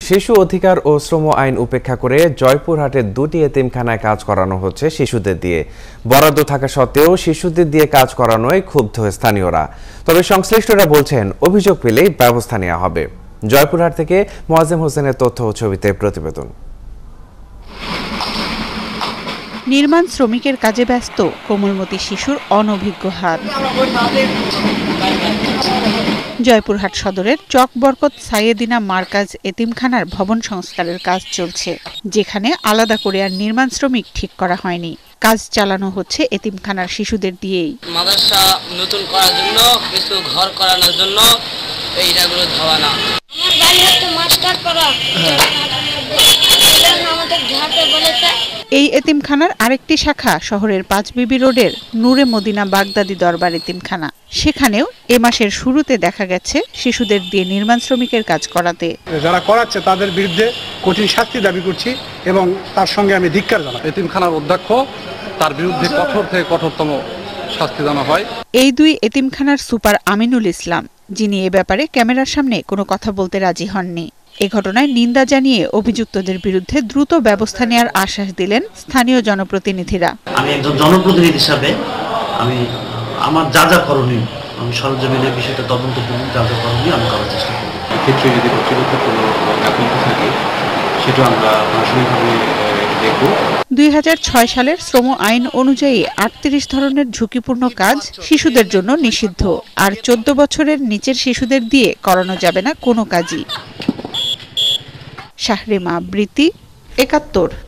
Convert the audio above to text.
শিশু অধিকার ও শ্রম আইন উপেক্ষা করে জয়পুরহাটের দুটি এতিমখানায় কাজ করানো হচ্ছে শিশুদের দিয়ে। বরাদ্দ থাকা সত্ত্বেও শিশুদের দিয়ে কাজ করানোয় ক্ষুব্ধ স্থানীয়রা। তবে সংশ্লিষ্টরা বলছেন অভিযোগ পেলেই ব্যবস্থা নেওয়া হবে। জয়পুরহাট থেকে মোয়াজ্জেম হোসেনের তথ্য ও ছবিতে প্রতিবেদন। নির্মাণ শ্রমিকের কাজে ব্যস্ত কোমলমতি শিশুর অনভিজ্ঞ হাত। জয়পুরহাট সদরের চক বরকত সাইয়েদিনা মার্কাজ এতিমখানার ভবন সংস্কারের কাজ চলছে, যেখানে আলাদা করে আর নির্মাণ শ্রমিক ঠিক করা হয়নি। কাজ চালানো হচ্ছে এতিমখানার শিশুদের দিয়েই। মাদ্রাসা নতুন করার জন্য, কিছু ঘর করানোর জন্য এইটাগুলো ধাওয়ানা। আমার বাড়ি হচ্ছে মাস্টারপাড়া। আমাদের ঘাটে বলেছে। এই এতিমখানার আরেকটি শাখা শহরের পাঁচবিবি রোডের নূরে মদিনা বাগদাদি দরবার এতিমখানা। সেখানেও এ মাসের শুরুতে দেখা গেছে শিশুদের দিয়ে নির্মাণ শ্রমিকের কাজ করাতে। যারা করাচ্ছে তাদের বিরুদ্ধে কঠিন শাস্তি দাবি করছি এবং তার সঙ্গে আমি ধিক্কার জানাই। এতিমখানার অধ্যক্ষ, তার বিরুদ্ধে কঠোর থেকে কঠোরতম শাস্তি দেওয়া হয়। এই দুই এতিমখানার সুপার আমিনুল ইসলাম, যিনি এ ব্যাপারে ক্যামেরার সামনে কোনো কথা বলতে রাজি হননি। এ ঘটনায় নিন্দা জানিয়ে অভিযুক্তদের বিরুদ্ধে দ্রুত ব্যবস্থা নেওয়ার আশ্বাস দিলেন স্থানীয় জনপ্রতিনিধিরা। আমি একজন জনপ্রতিনিধি হিসাবে আমার যা যা করণীয়, আমি সরজমিনের বিষয়টা তদন্ত করব, যা যা করণীয় আমি করার চেষ্টা করব। এক্ষেত্রে যদি কর্তৃপক্ষ কোনো গাফিলতি থাকে সেটা আমরা প্রশাসনিকভাবে দেখব। 2006 সালের শ্রম আইন অনুযায়ী 38 ধরনের ঝুঁকিপূর্ণ কাজ শিশুদের জন্য নিষিদ্ধ, আর 14 বছরের নিচের শিশুদের দিয়ে করানো যাবে না কোনো কাজই। শাহরিমা বৃতি, 71।